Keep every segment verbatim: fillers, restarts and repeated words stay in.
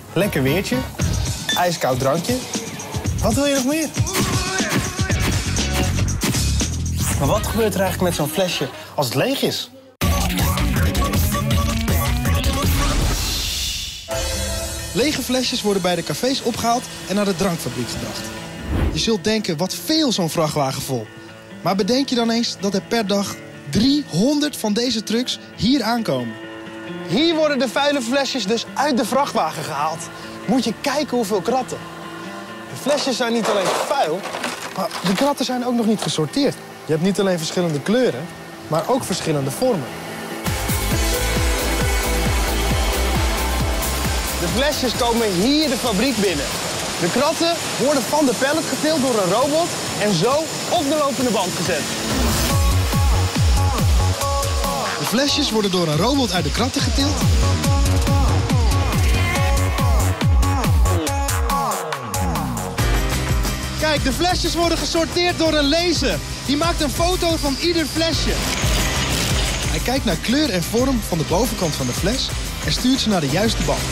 lekker weertje, ijskoud drankje. Wat wil je nog meer? Maar wat gebeurt er eigenlijk met zo'n flesje als het leeg is? Lege flesjes worden bij de cafés opgehaald en naar de drankfabriek gebracht. Je zult denken, wat veel zo'n vrachtwagen vol. Maar bedenk je dan eens dat er per dag driehonderd van deze trucks hier aankomen. Hier worden de vuile flesjes dus uit de vrachtwagen gehaald. Moet je kijken hoeveel kratten. De flesjes zijn niet alleen vuil, maar de kratten zijn ook nog niet gesorteerd. Je hebt niet alleen verschillende kleuren, maar ook verschillende vormen. De flesjes komen hier de fabriek binnen. De kratten worden van de pallet getild door een robot en zo op de lopende band gezet. De flesjes worden door een robot uit de kratten getild. Kijk, de flesjes worden gesorteerd door een laser. Die maakt een foto van ieder flesje. Hij kijkt naar kleur en vorm van de bovenkant van de fles en stuurt ze naar de juiste band.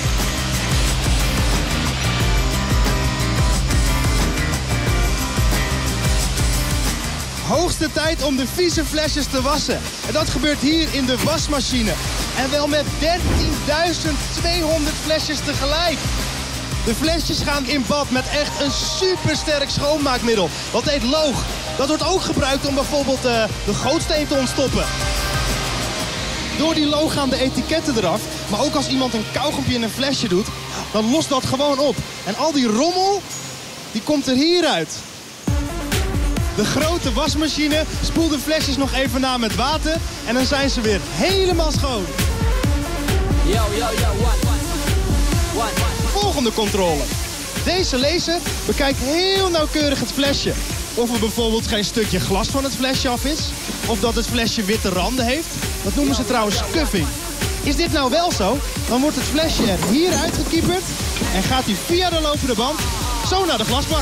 Hoogste tijd om de vieze flesjes te wassen. En dat gebeurt hier in de wasmachine. En wel met dertienduizend tweehonderd flesjes tegelijk. De flesjes gaan in bad met echt een supersterk schoonmaakmiddel. Dat heet loog. Dat wordt ook gebruikt om bijvoorbeeld uh, de gootsteen te ontstoppen. Door die loog gaan de etiketten eraf. Maar ook als iemand een kauwgompje in een flesje doet, dan lost dat gewoon op. En al die rommel, die komt er hieruit. De grote wasmachine spoelt de flesjes nog even na met water en dan zijn ze weer helemaal schoon. Yo, yo, yo, one, one, one. Volgende controle. Deze laser bekijkt heel nauwkeurig het flesje. Of er bijvoorbeeld geen stukje glas van het flesje af is. Of dat het flesje witte randen heeft. Dat noemen ze trouwens scuffing. Is dit nou wel zo, dan wordt het flesje er hier uitgekieperd en gaat hij via de lopende band zo naar de glasbak.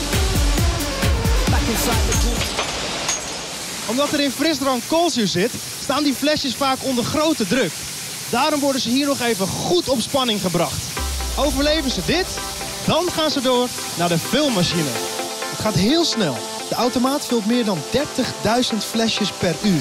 Omdat er in frisdrank koolzuur zit, staan die flesjes vaak onder grote druk. Daarom worden ze hier nog even goed op spanning gebracht. Overleven ze dit, dan gaan ze door naar de vulmachine. Het gaat heel snel. De automaat vult meer dan dertigduizend flesjes per uur.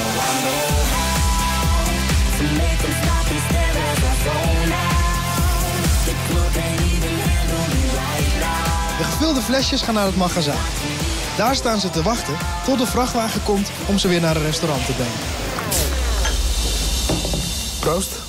De gevulde flesjes gaan naar het magazijn. Daar staan ze te wachten tot de vrachtwagen komt om ze weer naar een restaurant te brengen. Proost.